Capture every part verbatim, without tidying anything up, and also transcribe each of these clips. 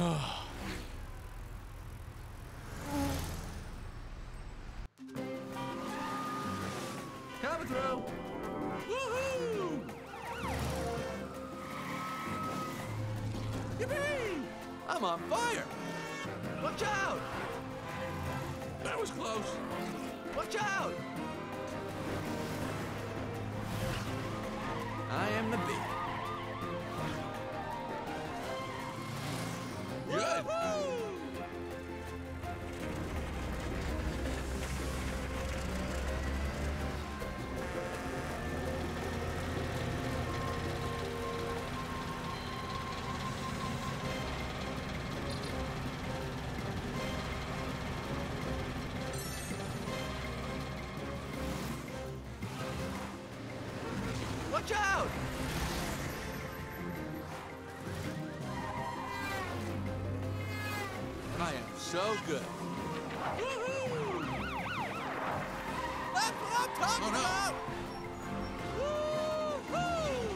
Coming through. Woohoo! Yippee! I'm on fire. Watch out! That was close. Watch out! I am the bee. Good. Watch out! I am so good. Woohoo! That's what I'm talking oh, no. about! Woo-hoo!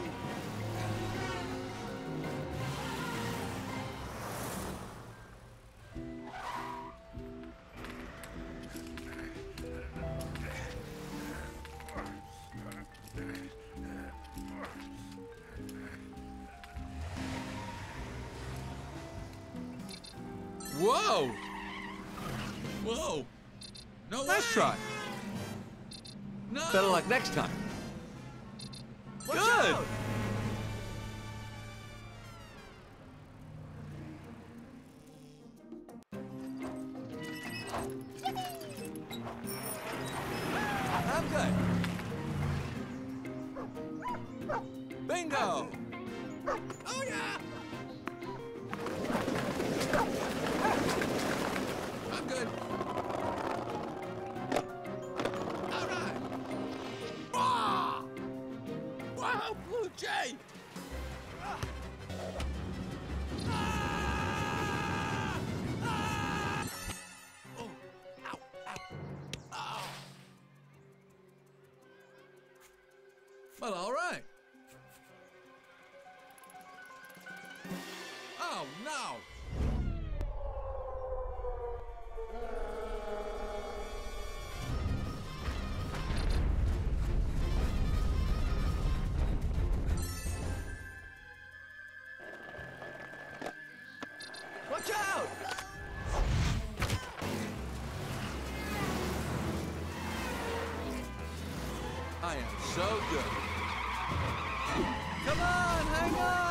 Whoa! Whoa! No way! Nice try. No! Better luck next time. Watch Good! out! I'm good. Bingo! Oh yeah! I'm good. All right. Ah! Wow, Blue Jay! Ah! Ah! Ah! Oh, ow, ow, ow. Well, all right. Oh, no! Watch out! I am so good. Come on, hang on!